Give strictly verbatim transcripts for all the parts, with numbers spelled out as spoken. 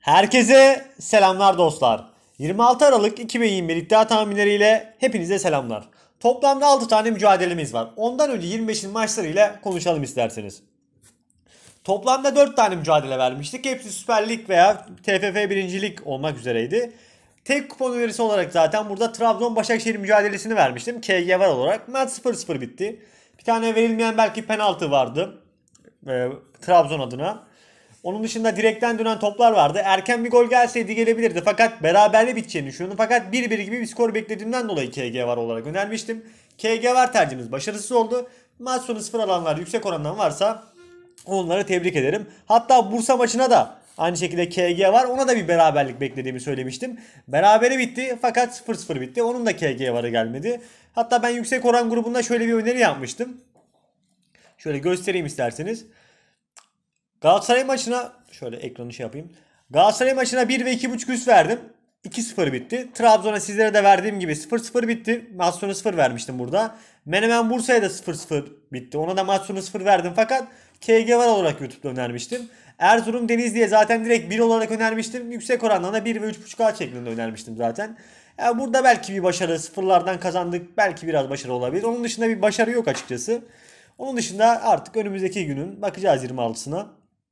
Herkese selamlar dostlar. yirmi altı Aralık iki bin yirmi bir iddia tahminleriyle hepinize selamlar. Toplamda altı tane mücadelemiz var. Ondan önce yirmi beşin maçlarıyla konuşalım isterseniz. Toplamda dört tane mücadele vermiştik. Hepsi Süper Lig veya T F F birinci Lig olmak üzereydi. Tek kupon önerisi olarak zaten burada Trabzon-Başakşehir mücadelesini vermiştim. K G var olarak. Maç sıfır sıfır bitti. Bir tane verilmeyen belki penaltı vardı. E, Trabzon adına. Onun dışında direkten dönen toplar vardı. Erken bir gol gelseydi gelebilirdi. Fakat beraberle biteceğini düşünüyordum. Fakat bir bir gibi bir skor beklediğimden dolayı K G var olarak önermiştim. K G var tercihimiz başarısız oldu. Maç sonu sıfır alanlar yüksek orandan varsa onları tebrik ederim. Hatta Bursa maçına da aynı şekilde K G var. Ona da bir beraberlik beklediğimi söylemiştim. Berabere bitti fakat sıfır sıfır bitti. Onun da K G varı gelmedi. Hatta ben yüksek oran grubunda şöyle bir öneri yapmıştım. Şöyle göstereyim isterseniz. Galatasaray maçına şöyle ekranı şey yapayım. Galatasaray maçına bir ve iki buçuk üst verdim. iki sıfır bitti. Trabzon'a sizlere de verdiğim gibi sıfır sıfır bitti. Maç sonu sıfır vermiştim burada. Menemen Bursa'ya da sıfır sıfır bitti. Ona da maç sonu sıfır verdim fakat K G var olarak YouTube'da önermiştim. Erzurum Denizli'ye zaten direkt bir olarak önermiştim. Yüksek orandan da bir ve üç buçuk A şeklinde önermiştim zaten. Yani burada belki bir başarı, sıfırlardan kazandık. Belki biraz başarı olabilir. Onun dışında bir başarı yok açıkçası. Onun dışında artık önümüzdeki günün bakacağız yirmi altısına.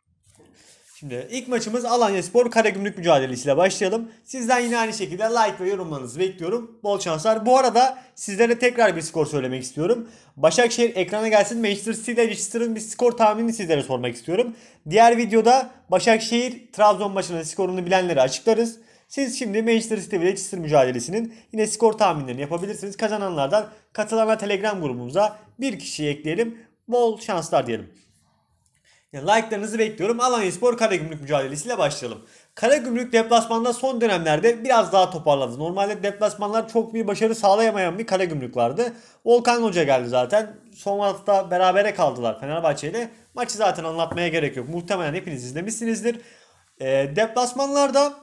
Şimdi ilk maçımız Alanyaspor Karagümrük mücadelesiyle başlayalım. Sizden yine aynı şekilde like ve yorumlarınızı bekliyorum. Bol şanslar. Bu arada sizlere tekrar bir skor söylemek istiyorum. Başakşehir ekrana gelsin. Manchester City ile Leicester'ın bir skor tahminini sizlere sormak istiyorum. Diğer videoda Başakşehir Trabzon maçının skorunu bilenleri açıklarız. Siz şimdi Manchester City ve Leicester mücadelesinin yine skor tahminlerini yapabilirsiniz. Kazananlardan katılanlar Telegram grubumuza bir kişiyi ekleyelim. Bol şanslar diyelim. Yani like'larınızı bekliyorum. Alanyaspor Karagümrük mücadelesiyle başlayalım. Karagümrük deplasmanda son dönemlerde biraz daha toparladı. Normalde deplasmanlar çok bir başarı sağlayamayan bir Karagümrük vardı. Volkan Hoca geldi zaten. Son hafta berabere kaldılar Fenerbahçe ile. Maçı zaten anlatmaya gerek yok. Muhtemelen hepiniz izlemişsinizdir. E, deplasmanlarda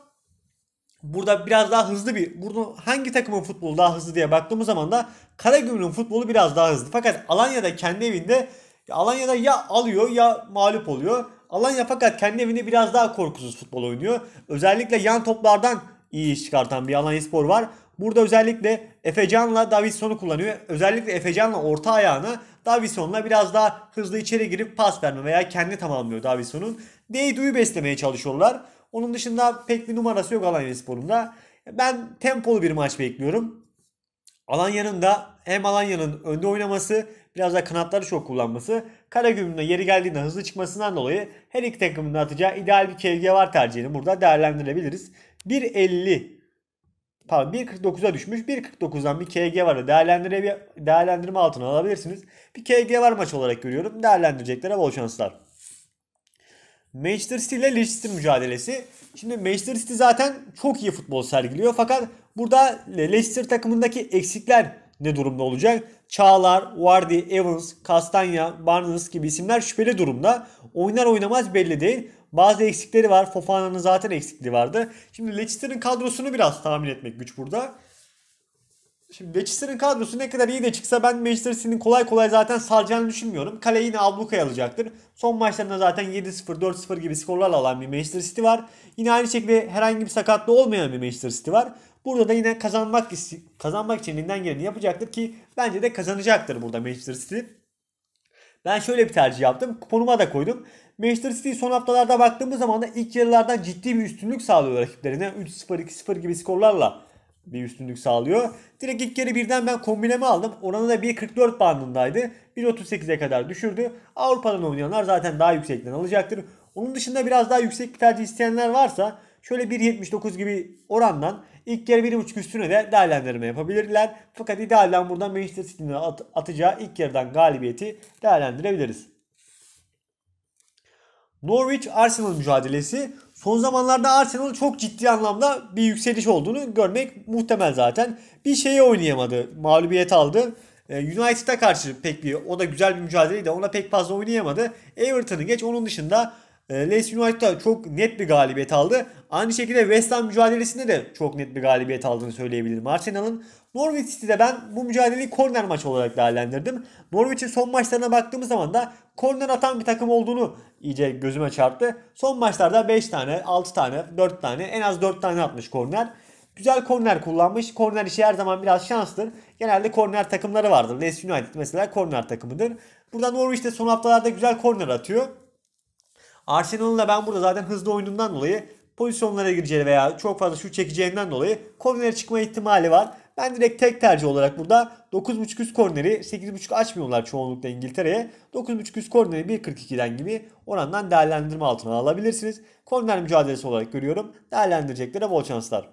burada biraz daha hızlı bir... Burada hangi takımın futbolu daha hızlı diye baktığımız zaman da Karagümrük'ün futbolu biraz daha hızlı. Fakat Alanya'da kendi evinde... Alanya'da ya alıyor ya mağlup oluyor. Alanya fakat kendi evinde biraz daha korkusuz futbol oynuyor. Özellikle yan toplardan iyi iş çıkartan bir Alanyaspor var. Burada özellikle Efecan'la Davidson'u kullanıyor. Özellikle Efecan'la orta ayağını Davidson'la biraz daha hızlı içeri girip pas verme veya kendi tamamlıyor Davidson'un. Deydu'yu beslemeye çalışıyorlar. Onun dışında pek bir numarası yok Alanyaspor'un da. Ben tempolu bir maç bekliyorum. Alanya'nın da hem Alanya'nın önde oynaması biraz da kanatları çok kullanması Karagümrük'ün yeri geldiğinde hızlı çıkmasından dolayı her iki takımın da atacağı ideal bir K G var tercihini burada değerlendirebiliriz. bir elli pardon bir kırk dokuza düşmüş. bir kırk dokuzdan bir K G varı değerlendirme, değerlendirme altına alabilirsiniz. Bir K G var maç olarak görüyorum. Değerlendireceklere bol şanslar. Manchester City ile Leicester mücadelesi. Şimdi Manchester City zaten çok iyi futbol sergiliyor. Fakat burada Leicester takımındaki eksikler ne durumda olacak? Çağlar, Vardy, Evans, Castagna, Barnes gibi isimler şüpheli durumda. Oynar oynamaz belli değil. Bazı eksikleri var. Fofana'nın zaten eksikliği vardı. Şimdi Leicester'ın kadrosunu biraz tahmin etmek güç burada. Şimdi Leicester'ın kadrosu ne kadar iyi de çıksa ben Manchester City'nin kolay kolay zaten salacağını düşünmüyorum. Kaleyi yine ablukaya alacaktır. Son maçlarında zaten yedi sıfır, dört sıfır gibi skorlarla alan bir Manchester City var. Yine aynı şekilde herhangi bir sakatlığı olmayan bir Manchester City var. Burada da yine kazanmak kazanmak için elinden geleni yapacaktır ki bence de kazanacaktır burada Manchester City. Ben şöyle bir tercih yaptım. Kuponuma da koydum. Manchester City son haftalarda baktığımız zaman da ilk yarılardan ciddi bir üstünlük sağlıyor rakiplerine. üç sıfır, iki sıfır gibi skorlarla bir üstünlük sağlıyor. Direkt ilk yarı birden ben kombinemi aldım. Oranı da bir kırk dört bandındaydı. bir otuz sekize kadar düşürdü. Avrupa'dan oynayanlar zaten daha yüksekten alacaktır. Onun dışında biraz daha yüksek bir tercih isteyenler varsa şöyle bir yetmiş dokuz gibi orandan ilk yarı bir buçuk üstüne de değerlendirme yapabilirler. Fakat idealden buradan Manchester City'nin at atacağı ilk yarıdan galibiyeti değerlendirebiliriz. Norwich Arsenal mücadelesi. Son zamanlarda Arsenal çok ciddi anlamda bir yükseliş olduğunu görmek muhtemel zaten. Bir şeyi oynayamadı. Mağlubiyet aldı. United'a karşı pek bir o da güzel bir mücadeleydi. Ona pek fazla oynayamadı. Everton'ı geç. Onun dışında E, Leeds United'a çok net bir galibiyet aldı. Aynı şekilde West Ham mücadelesinde de çok net bir galibiyet aldığını söyleyebilirim Arsenal'ın. Norwich City'de ben bu mücadeleyi korner maçı olarak değerlendirdim. Norwich'in son maçlarına baktığımız zaman da korner atan bir takım olduğunu iyice gözüme çarptı. Son maçlarda beş tane, altı tane, dört tane, en az dört tane atmış korner. Güzel korner kullanmış. Korner işi her zaman biraz şanslıdır. Genelde korner takımları vardır. Leeds United mesela korner takımıdır. Burada Norwich de son haftalarda güzel korner atıyor. Arsenal'ın da ben burada zaten hızlı oyunundan dolayı pozisyonlara gireceği veya çok fazla şut çekeceğinden dolayı kornere çıkma ihtimali var. Ben direkt tek tercih olarak burada dokuz buçuk üst korneri sekiz buçuk açmıyorlar çoğunlukla İngiltere'ye. dokuz buçuk üst korneri bir kırk ikiden gibi orandan değerlendirme altına alabilirsiniz. Korner mücadelesi olarak görüyorum. Değerlendireceklere bol şanslar.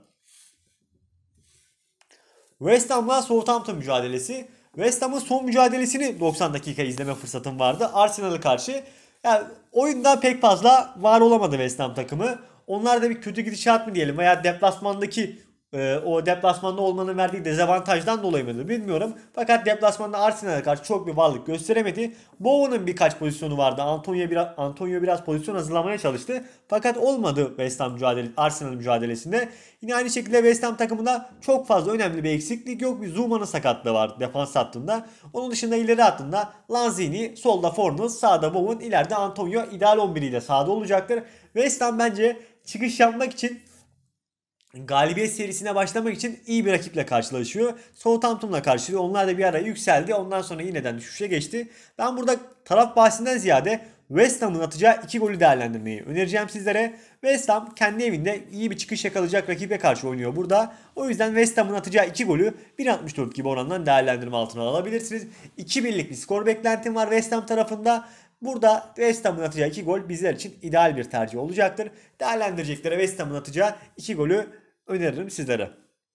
West Ham'la Southampton mücadelesi. West Ham'ın son mücadelesini doksan dakika izleme fırsatım vardı Arsenal'a karşı. Yani oyunda pek fazla var olamadı West Ham takımı. Onlar da bir kötü gidişat mı diyelim veya deplasmandaki e, o deplasmanda olmanın verdiği dezavantajdan dolayı mıdır bilmiyorum. Fakat deplasmanda Arsenal'a karşı çok bir varlık gösteremedi. Bowen'ın birkaç pozisyonu vardı. Antonio biraz, Antonio biraz pozisyon hazırlamaya çalıştı. Fakat olmadı West Ham mücadele, Arsenal mücadelesinde. Yine aynı şekilde West Ham takımında çok fazla önemli bir eksiklik yok. Bir Zuma'nın sakatlığı var defans hattında. Onun dışında ileri hattında Lanzini, solda Fornals, sağda Bowen, ileride Antonio ideal on bir ile sahada olacaktır. West Ham bence çıkış yapmak için galibiyet serisine başlamak için iyi bir rakiple karşılaşıyor. Southampton'la karşılıyor. Onlar da bir ara yükseldi. Ondan sonra yeniden düşüşe geçti. Ben burada taraf bahsinden ziyade West Ham'ın atacağı iki golü değerlendirmeyi önereceğim sizlere. West Ham kendi evinde iyi bir çıkış yakalayacak rakibe karşı oynuyor burada. O yüzden West Ham'ın atacağı iki golü bir altmış dört gibi orandan değerlendirme altına alabilirsiniz. iki birlik bir skor beklentim var West Ham tarafında. Burada West Ham'ın atacağı iki gol bizler için ideal bir tercih olacaktır. Değerlendireceklere West Ham'ın atacağı iki golü öneririm sizlere.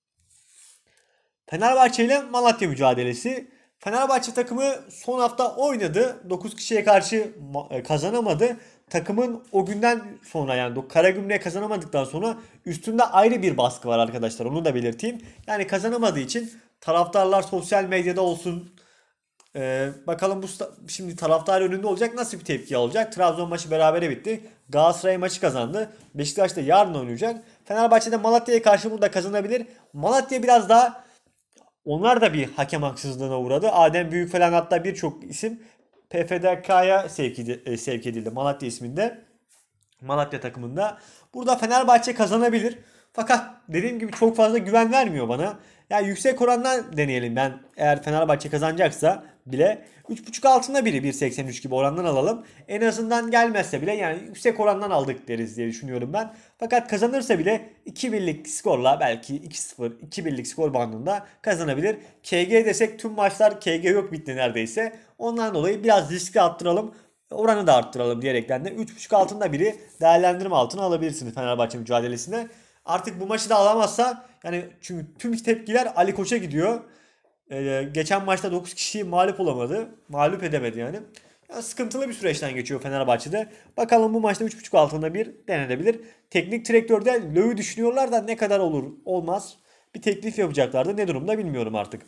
Fenerbahçe ile Malatya mücadelesi. Fenerbahçe takımı son hafta oynadı. dokuz kişiye karşı kazanamadı. Takımın o günden sonra yani Karagümrük'e kazanamadıktan sonra üstünde ayrı bir baskı var arkadaşlar. Onu da belirteyim. Yani kazanamadığı için taraftarlar sosyal medyada olsun. Ee, bakalım bu şimdi taraftar önünde olacak, nasıl bir tepki alacak? Trabzon maçı berabere bitti. Galatasaray maçı kazandı. Beşiktaş da yarın oynayacak. Fenerbahçe de Malatya'ya karşı burada kazanabilir. Malatya biraz daha, onlar da bir hakem haksızlığına uğradı. Adem Büyük falan, hatta birçok isim P F D K'ya sevk edildi, sevk edildi Malatya isminde. Malatya takımında. Burada Fenerbahçe kazanabilir. Fakat dediğim gibi çok fazla güven vermiyor bana. Yani yüksek orandan deneyelim, ben eğer Fenerbahçe kazanacaksa bile üç buçuk altında biri bir seksen üç gibi orandan alalım. En azından gelmezse bile yani yüksek orandan aldık deriz diye düşünüyorum ben. Fakat kazanırsa bile iki birlik skorla belki iki sıfır iki birlik skor bandında kazanabilir. K G desek tüm maçlar K G yok bitti neredeyse. Ondan dolayı biraz riski arttıralım. Oranı da arttıralım diyerekten de üç buçuk altında biri değerlendirme altına alabilirsiniz Fenerbahçe mücadelesine. Artık bu maçı da alamazsa, yani çünkü tüm tepkiler Ali Koç'a gidiyor. Ee, geçen maçta dokuz kişiyi mağlup olamadı. Mağlup edemedi yani. Yani sıkıntılı bir süreçten geçiyor Fenerbahçe'de. Bakalım bu maçta üç buçuk altında bir denenebilir. Teknik direktörde Löw'ü düşünüyorlar da ne kadar olur olmaz. Bir teklif yapacaklardı. Ne durumda bilmiyorum artık.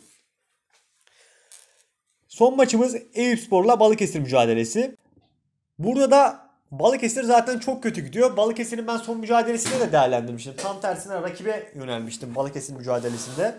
Son maçımız Eyüpspor'la Balıkesir mücadelesi. Burada da Balıkesir zaten çok kötü gidiyor. Balıkesir'in ben son mücadelesinde de değerlendirmiştim. Tam tersine rakibe yönelmiştim Balıkesir mücadelesinde.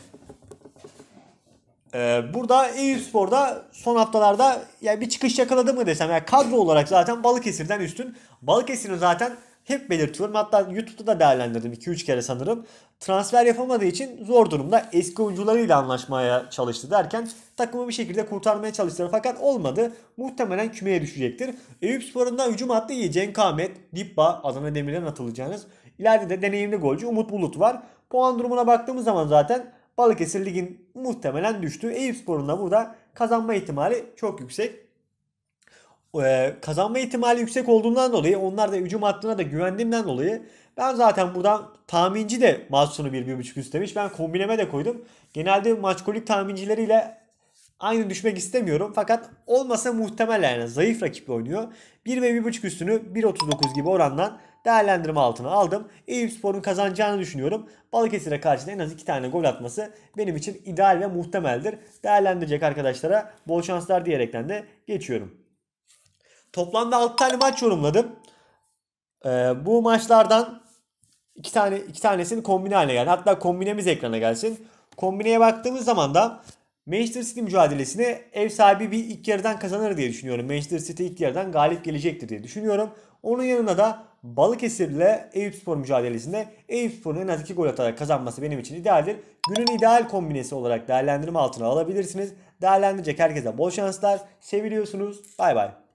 Ee, burada Eyüpspor'da son haftalarda yani bir çıkış yakaladı mı desem. Yani kadro olarak zaten Balıkesir'den üstün. Balıkesir'in zaten hep belirtiyorum. Hatta YouTube'da da değerlendirdim iki üç kere sanırım. Transfer yapamadığı için zor durumda. Eski oyuncularıyla anlaşmaya çalıştı derken takımı bir şekilde kurtarmaya çalıştılar. Fakat olmadı. Muhtemelen kümeye düşecektir. Eyüpspor'un da hücum hattı iyi. Cenk Ahmet, Dibba, Adana Demir'den atılacağınız. İleride de deneyimli golcü Umut Bulut var. Puan durumuna baktığımız zaman zaten Balıkesir ligin muhtemelen düştü. Eyüpspor'un da burada kazanma ihtimali çok yüksek. Ee, kazanma ihtimali yüksek olduğundan dolayı, onlar da hücum hattına da güvendiğimden dolayı ben zaten buradan tahminci de maç sonu bir bir buçuk istemiş. Ben kombineme de koydum. Genelde maçkolik tahmincileriyle aynı düşmek istemiyorum. Fakat olmasa muhtemel, yani zayıf rakiple oynuyor. bir ve bir buçuk üstünü bir otuz dokuz gibi orandan değerlendirme altına aldım. Eyüpspor'un kazanacağını düşünüyorum. Balıkesir'e karşı da en az iki tane gol atması benim için ideal ve muhtemeldir. Değerlendirecek arkadaşlara bol şanslar diyerekten de geçiyorum. Toplamda altı tane maç yorumladım. Ee, bu maçlardan iki tane iki tanesini kombine haline geldi. Hatta kombinemiz ekrana gelsin. Kombineye baktığımız zaman da Manchester City mücadelesini ev sahibi bir ilk yarıdan kazanır diye düşünüyorum. Manchester City ilk yarıdan galip gelecektir diye düşünüyorum. Onun yanında da Balıkesir ile Eyüpspor mücadelesinde Eyüpspor'un en az iki gol atarak kazanması benim için idealdir. Günün ideal kombinesi olarak değerlendirme altına alabilirsiniz. Değerlendirecek herkese bol şanslar. Seviliyorsunuz. Bay bay.